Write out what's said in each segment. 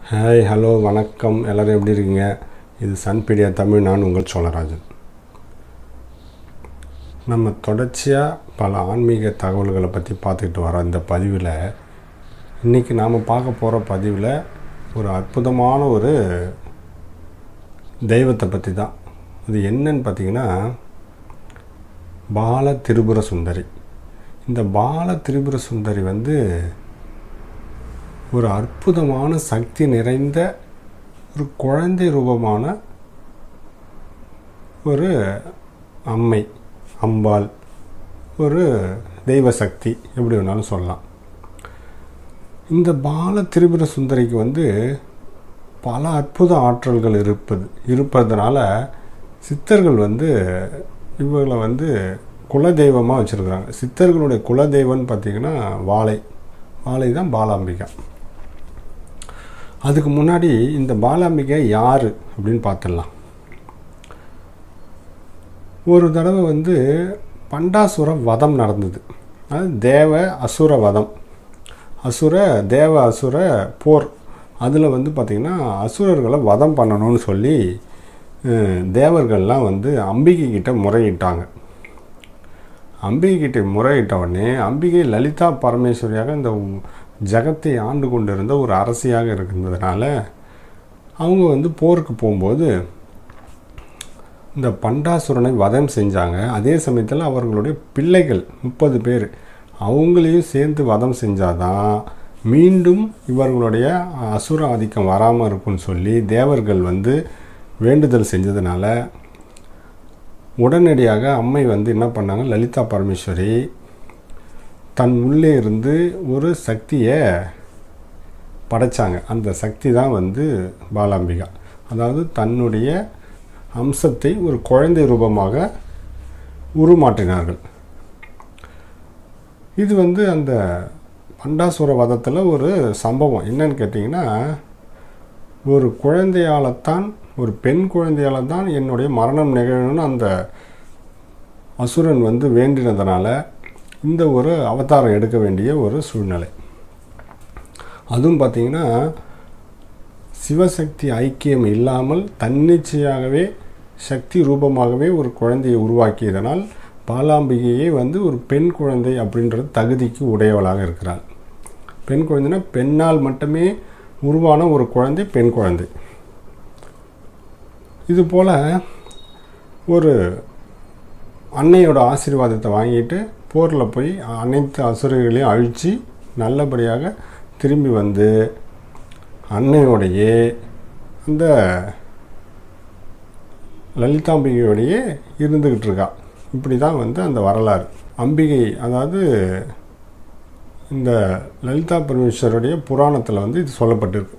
Hi hello வணக்கம், எல்லோரும் எப்படி இருக்கீங்க? இது Pedia தமிழ். நான் உங்கள் சோழராஜன். நம்ம தொடர்ச்சியாக பல ஆன்மீக தகவல்களை பற்றி பார்த்துக்கிட்டு வரோம். இந்த பதிவில் இன்றைக்கி நாம் பார்க்க போகிற பதிவில் ஒரு அற்புதமான ஒரு தெய்வத்தை பற்றி தான். அது என்னன்னு பார்த்திங்கன்னா பால திரிபுர சுந்தரி. இந்த பால திரிபுர சுந்தரி ஒரு அற்புதமான சக்தி நிறைந்த ஒரு குழந்தை ரூபமான ஒரு அம்மை, அம்பாள், ஒரு தெய்வ சக்தி, எப்படி வேணாலும் சொல்லலாம். இந்த பால திரிபுர சுந்தரிக்கு பல அற்புத ஆற்றல்கள் இருப்பதனால சித்தர்கள் இவங்களை குலதெய்வமாக வச்சுருக்குறாங்க. சித்தர்களுடைய குலதெய்வம்னு பார்த்திங்கன்னா வாழை தான் பாலாம்பிகா. அதுக்கு முன்னாடி இந்த பாலாம்பிகை யார் அப்படின்னு பார்த்துடலாம். ஒரு தடவை பண்டாசுர வதம் நடந்தது. அது தேவ அசுர வதம், தேவ அசுர போர். அதில் பார்த்திங்கன்னா அசுரர்களை வதம் பண்ணணும்னு சொல்லி தேவர்கள்லாம் அம்பிகை கிட்ட முறையிட்டாங்க. அம்பிகை கிட்ட முறையிட்ட உடனே அம்பிகை லலிதா பரமேஸ்வரியாக இந்த ஜகத்தை ஆண்டு கொண்டு இருந்த ஒரு அரசியாக இருந்ததுனால அவங்க போருக்கு போகும்போது இந்த பண்டாசுரனை வதம் செஞ்சாங்க. அதே சமயத்தில் அவர்களுடைய பிள்ளைகள் 30 பேர் அவங்களையும் சேர்ந்து வதம் செஞ்சாதான் மீண்டும் இவர்களுடைய அசுர ஆதிக்கம் வராமல் இருக்குன்னு சொல்லி தேவர்கள் வேண்டுதல் செஞ்சதுனால உடனடியாக அம்மை என்ன பண்ணாங்க, லலிதா பரமேஸ்வரி தன் உள்ளே இருந்து ஒரு சக்தியை படைச்சாங்க. அந்த சக்தி தான் பாலாம்பிகா. அதாவது தன்னுடைய அம்சத்தை ஒரு குழந்தை ரூபமாக உருமாற்றினார்கள். இது அந்த பண்டாசுர வதத்தில் ஒரு சம்பவம் என்னன்னு கேட்டிங்கன்னா, ஒரு குழந்தையால்தான், ஒரு பெண் குழந்தையால் தான் என்னுடைய மரணம் நிகழணும்னு அந்த அசுரன் வேண்டினதுனால இந்த ஒரு அவதாரம் எடுக்க வேண்டிய ஒரு சூழ்நிலை. அதுவும் பார்த்திங்கன்னா சிவசக்தி ஐக்கியம் இல்லாமல் தன்னிச்சையாகவே சக்தி ரூபமாகவே ஒரு குழந்தையை உருவாக்கியதனால் பாலாம்பிகையே ஒரு பெண் குழந்தை அப்படின்றது தகுதிக்கு உடையவளாக இருக்கிறாள். பெண் குழந்தைனா பெண்ணால் மட்டுமே உருவான ஒரு குழந்தை பெண் குழந்தை. இதுபோல் ஒரு அன்னையோட ஆசீர்வாதத்தை வாங்கிட்டு போரில் போய் அனைத்து அசுரர்களையும் அழித்து நல்லபடியாக திரும்பி அன்னையோடையே அந்த லலிதாம்பிகையோடையே இருந்துக்கிட்டு இருக்கா. இப்படி தான் அந்த வரலாறு. அம்பிகை, அதாவது இந்த லலிதா பரமேஸ்வருடைய புராணத்தில் இது சொல்லப்பட்டிருக்கு.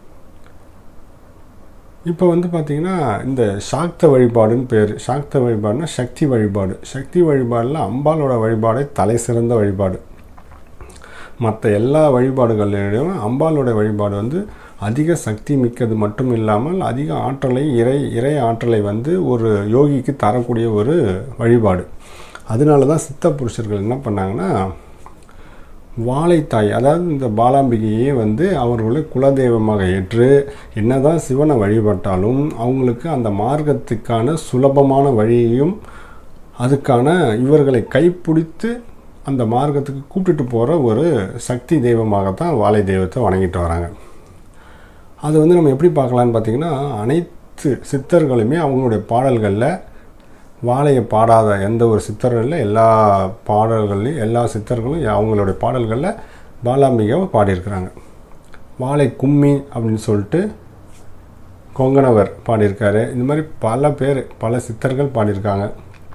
இப்போ பார்த்திங்கன்னா இந்த சாக்த வழிபாடுன்னு பேர். சாக்த வழிபாடுனா சக்தி வழிபாடு. சக்தி வழிபாடில் அம்பாலோட வழிபாடே தலை சிறந்த வழிபாடு. மற்ற எல்லா வழிபாடுகளிலும் அம்பாலோட வழிபாடு அதிக சக்தி மிக்கது மட்டும் இல்லாமல் அதிக ஆற்றலை இறை ஆற்றலை ஒரு யோகிக்கு தரக்கூடிய ஒரு வழிபாடு. அதனால தான் சித்த புருஷர்கள் என்ன பண்ணாங்கன்னா, வாழைத்தாய், அதாவது இந்த பாலாம்பிகையே அவர்களுடைய குலதெய்வமாக ஏற்று என்னதான் சிவனை வழிபட்டாலும் அவங்களுக்கு அந்த மார்க்கத்துக்கான சுலபமான வழியையும் அதுக்கான இவர்களை கைப்பிடித்து அந்த மார்க்கத்துக்கு கூப்பிட்டுட்டு போகிற ஒரு சக்தி தெய்வமாகத்தான் வாழை தெய்வத்தை வணங்கிட்டு வராங்க. அது நம்ம எப்படி பார்க்கலான்னு பார்த்திங்கன்னா, அனைத்து சித்தர்களுமே அவங்களுடைய பாடல்களில் வாழையை பாடாத எந்த ஒரு சித்தர்களில் எல்லா பாடல்கள்லையும் எல்லா சித்தர்களும் அவங்களுடைய பாடல்களில் பாலாம்பிகாவை பாடியிருக்கிறாங்க. வாழை கும்மி அப்படின்னு சொல்லிட்டு கொங்கணவர் பாடியிருக்காரு. இந்த மாதிரி பல சித்தர்கள் பாடியிருக்காங்க.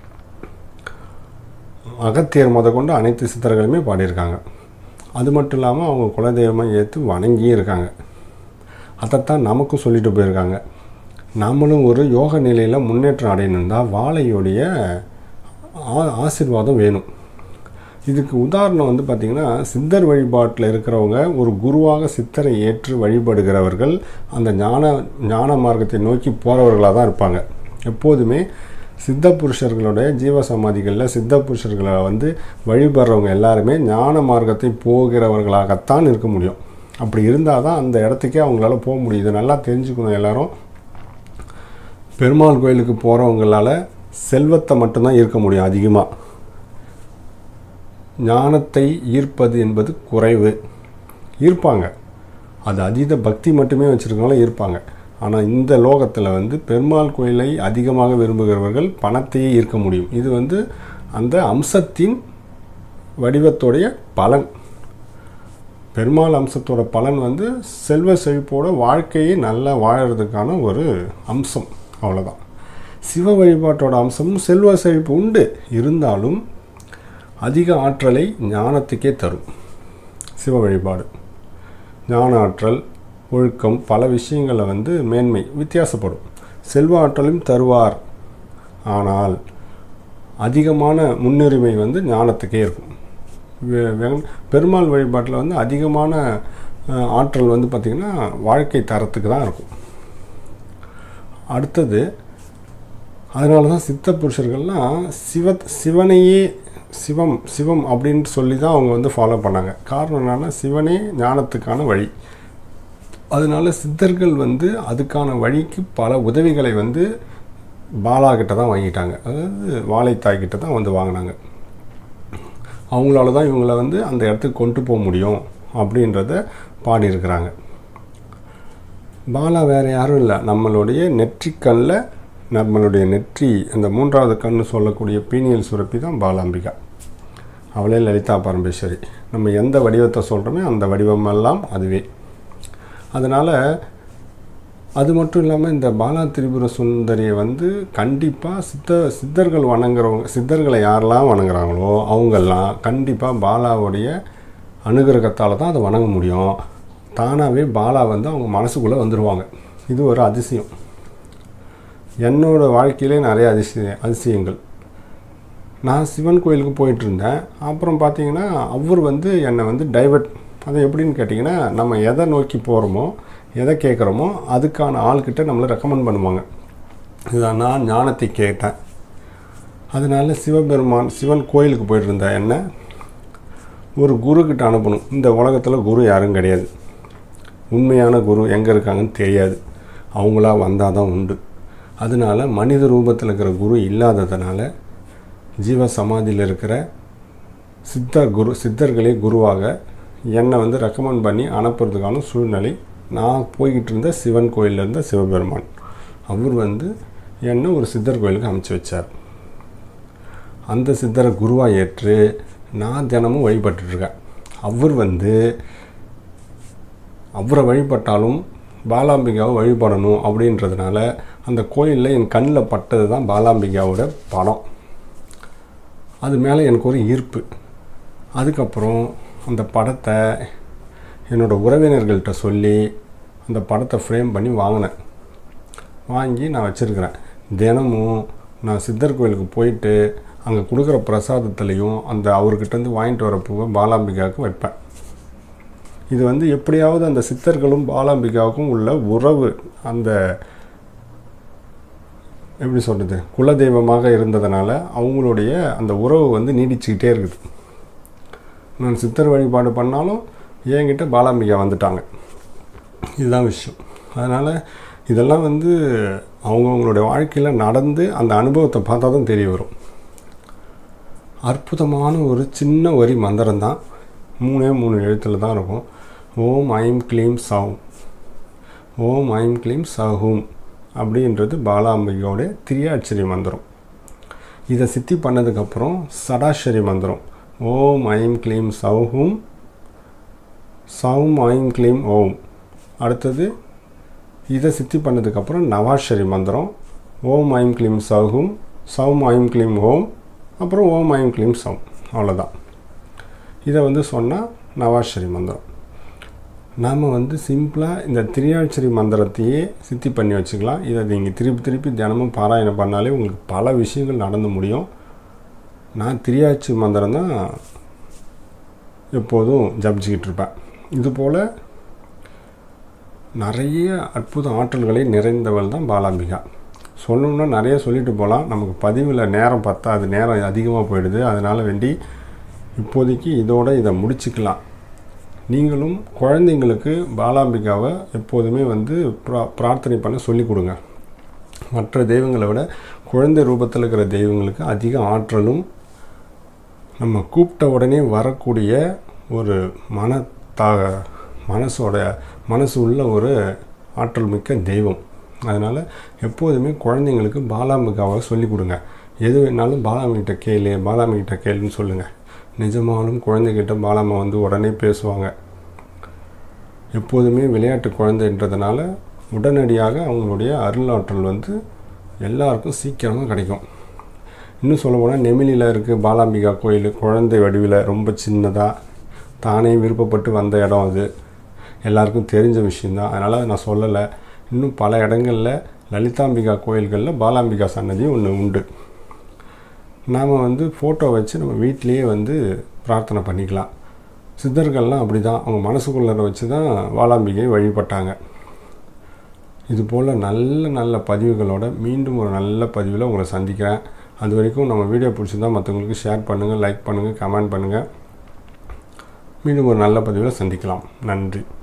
அகத்தியர் கொண்டு அனைத்து சித்தர்களுமே பாடியிருக்காங்க. அது மட்டும் இல்லாமல் அவங்க குலதெய்வமாக ஏற்று வணங்கியும் இருக்காங்க. அதைத்தான் நமக்கும் சொல்லிட்டு போயிருக்காங்க. நம்மளும் ஒரு யோக நிலையில் முன்னேற்றம் அடையணும்னா வாழையுடைய ஆசீர்வாதம் வேணும். இதுக்கு உதாரணம் பார்த்திங்கன்னா, சித்தர் வழிபாட்டில் இருக்கிறவங்க ஒரு குருவாக சித்தரை ஏற்று வழிபடுகிறவர்கள் அந்த ஞான மார்க்கத்தை நோக்கி போகிறவர்களாக தான் இருப்பாங்க. எப்போதுமே சித்த புருஷர்களுடைய ஜீவசமாதிகளில் சித்த புருஷர்களை வழிபடுறவங்க எல்லாருமே ஞான மார்க்கத்தை போகிறவர்களாகத்தான் இருக்க முடியும். அப்படி இருந்தால் தான் அந்த இடத்துக்கே அவங்களால போக முடியுது. நல்லா தெரிஞ்சுக்கணும் எல்லோரும். பெருமாள் கோயிலுக்கு போகிறவங்களால செல்வத்தை மட்டும்தான் ஈர்க்க முடியும். அதிகமாக ஞானத்தை ஈர்ப்பது என்பது குறைவு. ஈர்ப்பாங்க, அது அதீத பக்தி மட்டுமே வச்சுருக்கவங்களும் ஈர்ப்பாங்க. ஆனால் இந்த லோகத்தில் வந்து பெருமாள் கோயிலை அதிகமாக விரும்புகிறவர்கள் பணத்தையே ஈர்க்க முடியும். இது வந்து அந்த அம்சத்தின் வடிவத்துடைய பலன். பெருமாள் அம்சத்தோட பலன் வந்து செல்வ செழிப்போட வாழ்க்கையை நல்லா வாழறதுக்கான ஒரு அம்சம், அவ்வளோதான். சிவ வழிபாட்டோட அம்சமும் செல்வ செழிப்பு உண்டு, இருந்தாலும் அதிக ஆற்றலை ஞானத்துக்கே தரும். சிவ வழிபாடு ஞான ஆற்றல், ஒழுக்கம், பல விஷயங்களை வந்து மேன்மை வித்தியாசப்படும். செல்வ ஆற்றலும் தருவார், ஆனால் அதிகமான முன்னுரிமை வந்து ஞானத்துக்கே இருக்கும். பெருமாள் வழிபாட்டில் வந்து அதிகமான ஆற்றல் வந்து பார்த்திங்கன்னா வாழ்க்கை தரத்துக்கு தான் இருக்கும். அடுத்தது, அதனால தான் சித்த புருஷர்கள்லாம் சிவனையே சிவம் சிவம் அப்படின்னு சொல்லி தான் அவங்க வந்து ஃபாலோ பண்ணாங்க. காரணம் என்னன்னா, சிவனே ஞானத்துக்கான வழி. அதனால சித்தர்கள் வந்து அதுக்கான வழிக்கு பல உதவிகளை வந்து பாலா கிட்ட தான் வாங்கிட்டாங்க. அதாவது வாழைத்தாய்கிட்ட தான் வந்து வாங்கினாங்க. அவங்களால தான் இவங்களை வந்து அந்த இடத்துக்கு கொண்டு போக முடியும் அப்படின்றத பாடியிருக்கிறாங்க. பாலா வேறு யாரும் இல்லை, நம்மளுடைய நெற்றிக்கல்ல, நம்மளுடைய நெற்றி அந்த 3வது கண்ணு சொல்லக்கூடிய பீனியல் சுரப்பி தான் பாலாம்பிகா. அவளே லலிதா பரமேஸ்வரி. நம்ம எந்த வடிவத்தை சொல்கிறோமே அந்த வடிவமெல்லாம் அதுவே. அதனால் அது மட்டும் இல்லாமல் இந்த பாலா திரிபுர சுந்தரியை வந்து கண்டிப்பாக சித்தர்கள் வணங்குறவங்க, சித்தர்களை யாரெல்லாம் வணங்குறாங்களோ அவங்கெல்லாம் கண்டிப்பாக பாலாவுடைய அனுகிரகத்தால் தான் அதை வணங்க முடியும். தானாகவே பாலா வந்து அவங்க மனசுக்குள்ளே வந்துடுவாங்க. இது ஒரு அதிசயம். என்னோடய வாழ்க்கையிலே நிறைய அதிசயங்கள். நான் சிவன் கோயிலுக்கு போயிட்டுருந்தேன். அப்புறம் பார்த்திங்கன்னா அவர் வந்து என்னை வந்து டைவர்ட், அது எப்படின்னு கேட்டிங்கன்னா, நம்ம எதை நோக்கி போகிறோமோ எதை கேட்குறோமோ அதுக்கான ஆள்கிட்ட நம்மளை ரெக்கமெண்ட் பண்ணுவாங்க. இதான் நான் ஞானத்தை கேட்டேன். அதனால சிவன் கோயிலுக்கு போயிட்டுருந்தேன். என்ன ஒரு குருக்கிட்ட அனுப்பணும். இந்த உலகத்தில் குரு யாரும் கிடையாது. உண்மையான குரு எங்கே இருக்காங்கன்னு தெரியாது. அவங்களா வந்தால் தான் உண்டு. அதனால் மனித ரூபத்தில் இருக்கிற குரு இல்லாததுனால ஜீவ சமாதியில் இருக்கிற சித்தர்களே குருவாக என்னை வந்து ரெக்கமெண்ட் பண்ணி அனுப்புறதுக்கான சூழ்நிலை. நான் போய்கிட்டு இருந்த சிவன் கோயிலில் இருந்த சிவபெருமான் அவர் வந்து என்னை ஒரு சித்தர் கோயிலுக்கு அனுப்பிச்சி வச்சார். அந்த சித்தரை குருவாக ஏற்று நான் தினமும் வழிபட்டுருக்கேன். அவர் வந்து அவரை வழிபட்டாலும் பாலாம்பிகாவை வழிபடணும் அப்படின்றதுனால அந்த கோயிலில் என் கண்ணில் பட்டது தான் பாலாம்பிகாவோட படம். அது மேலே எனக்கு ஒரு ஈர்ப்பு. அதுக்கப்புறம் அந்த படத்தை என்னோடய உறவினர்கள்ட்ட சொல்லி அந்த படத்தை ஃப்ரேம் பண்ணி வாங்கி நான் வச்சுருக்கிறேன். தினமும் நான் சித்தர் கோயிலுக்கு போயிட்டு அங்கே கொடுக்குற பிரசாதத்துலேயும் அந்த அவர்கிட்டருந்து வாங்கிட்டு வர பூவை பாலாம்பிகாவுக்கு வைப்பேன். இது வந்து எப்படியாவது அந்த சித்தர்களும் பாலாம்பிகாவுக்கும் உள்ள உறவு, அந்த எப்படி சொல்கிறது, குலதெய்வமாக இருந்ததுனால அவங்களுடைய அந்த உறவு வந்து நீடிச்சுக்கிட்டே இருக்குது. நான் சித்தர் வழிபாடு பண்ணாலும் என்கிட்ட பாலாம்பிகா வந்துட்டாங்க. இதுதான் விஷயம். அதனால் இதெல்லாம் வந்து அவங்கவுங்களுடைய வாழ்க்கையில் நடந்து அந்த அனுபவத்தை பார்த்தா தான் தெரிய வரும். அற்புதமான ஒரு சின்ன வரி மந்திரம் தான், 3 எழுத்தில் தான் இருக்கும். ஓம் ஐம் க்ளீம் சவும், ஓம் ஐம் க்ளீம் சஹூம் அப்படின்றது பாலாம்பிகாவோடைய திரியாட்சரி மந்திரம். இதை சித்தி பண்ணதுக்கப்புறம் சடாஷரி மந்திரம், ஓம் ஐம் க்ளீம் சௌஹூம் சவும் ஐம் க்ளீம் ஓம். அடுத்தது இதை சித்தி பண்ணதுக்கப்புறம் நவாஷரி மந்திரம், ஓம் ஐம் க்ளீம் சௌஹூம் சவும் ஐம் க்ளீம் ஓம், அப்புறம் ஓம் ஐம் க்ளீம் சவும். அவ்வளோதான். இதை வந்து சொன்னால் நவாஷரி மந்திரம். நாம் வந்து சிம்பிளாக இந்த திரியாட்சரி மந்திரத்தையே சித்தி பண்ணி வச்சுக்கலாம். இதை நீங்கள் திருப்பி தினமும் பாராயணம் பண்ணாலே உங்களுக்கு பல விஷயங்கள் நடந்து முடியும். நான் திரியாட்சி மந்திரம் தான் எப்போதும் ஜபிச்சுக்கிட்டு இருப்பேன். இதுபோல் நிறைய அற்புத ஆற்றல்களை நிறைந்தவள் தான் பாலாம்பிகா. சொல்லணும்னா நிறைய சொல்லிட்டு போகலாம். நமக்கு பதிவில் நேரம் பத்தாது, நேரம் அதிகமாக போயிடுது. அதனால் வேண்டி இப்போதைக்கு இதை முடிச்சுக்கலாம். நீங்களும் குழந்தைங்களுக்கு பாலாம்பிகாவை எப்போதுமே வந்து பிரார்த்தனை பண்ண சொல்லிக் கொடுங்க. மற்ற தெய்வங்களை விட குழந்தை ரூபத்தில் இருக்கிற தெய்வங்களுக்கு அதிக ஆற்றலும் நம்ம கூப்பிட்ட உடனே வரக்கூடிய ஒரு மனசு உள்ள ஒரு ஆற்றல் மிக்க தெய்வம். அதனால் எப்போதுமே குழந்தைங்களுக்கு பாலாம்பிகாவை சொல்லிக் கொடுங்க. எது வேணாலும் பாலாம்பிகிட்ட கேளுன்னு சொல்லுங்கள். நிஜமாலும் குழந்தைகிட்ட பாலாம்மா வந்து உடனே பேசுவாங்க. எப்போதுமே விளையாட்டு குழந்தைன்றதுனால உடனடியாக அவங்களுடைய அருளாற்றல் வந்து எல்லாருக்கும் சீக்கிரமாக கிடைக்கும். இன்னும் சொல்ல போனால் நெமிலியில் இருக்குது பாலாம்பிகா கோயில். குழந்தை வடிவில் ரொம்ப சின்னதாக தானே விருப்பப்பட்டு வந்த இடம் அது. எல்லாருக்கும் தெரிஞ்ச விஷயந்தான், அதனால் நான் சொல்லலை. இன்னும் பல இடங்களில் லலிதாம்பிகா கோயில்களில் பாலாம்பிகா சன்னதி ஒன்று உண்டு. நாம் வந்து ஃபோட்டோ வச்சு நம்ம வீட்டிலையே வந்து பிரார்த்தனை பண்ணிக்கலாம். சித்தர்கள்லாம் அப்படி தான், அவங்க மனசுக்குள்ளே வச்சு தான் பாலாம்பிகை வழிபட்டாங்க. இதுபோல் நல்ல பதிவுகளோட மீண்டும் ஒரு நல்ல பதிவில் உங்களை சந்திக்கிறேன். அது வரைக்கும் நம்ம வீடியோ பிடிச்சிருந்தால் மற்றவங்களுக்கு ஷேர் பண்ணுங்கள், லைக் பண்ணுங்கள், கமெண்ட் பண்ணுங்கள். மீண்டும் ஒரு நல்ல பதிவில் சந்திக்கலாம். நன்றி.